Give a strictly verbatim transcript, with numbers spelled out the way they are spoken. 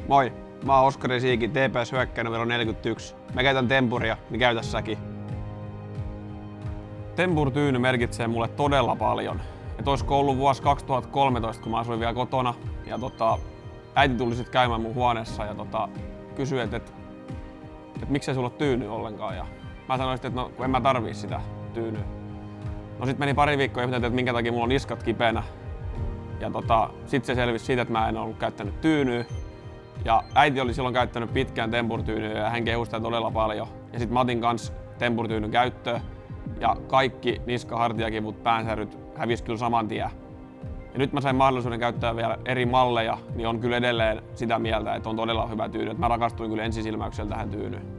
Moi, mä oon Oskari Siiki, T P S-hyökkäjä numero neljäkymmentäyksi. Mä käytän tempuria, niin käytä säkin. Tempur-tyyny merkitsee mulle todella paljon. Et oisko ollut vuosi kaksituhattakolmetoista, kun mä asuin vielä kotona. Ja tota, äiti tuli sit käymään mun huoneessa ja tota, kysyi, että et, et miksei sulla ole tyyny ollenkaan. Ja mä sanoin sit, että no, en mä tarvii sitä tyynyä. No sit meni pari viikkoa ja että minkä takia mulla on niskat kipeänä. Ja tota, sit se selvisi siitä, että mä en ollut käyttänyt tyynyä. Ja äiti oli silloin käyttänyt pitkään Tempur-tyynyä ja hän kehui sitä todella paljon. Ja sit mä otin kans Tempur-tyynyn käyttöön. Ja kaikki niska, hartiakivut, päänsäryt hävisi kyllä saman tien. Ja nyt mä sain mahdollisuuden käyttää vielä eri malleja, niin on kyllä edelleen sitä mieltä, että on todella hyvä tyyny. Mä rakastuin kyllä ensisilmäyksellä tähän tyynyyn.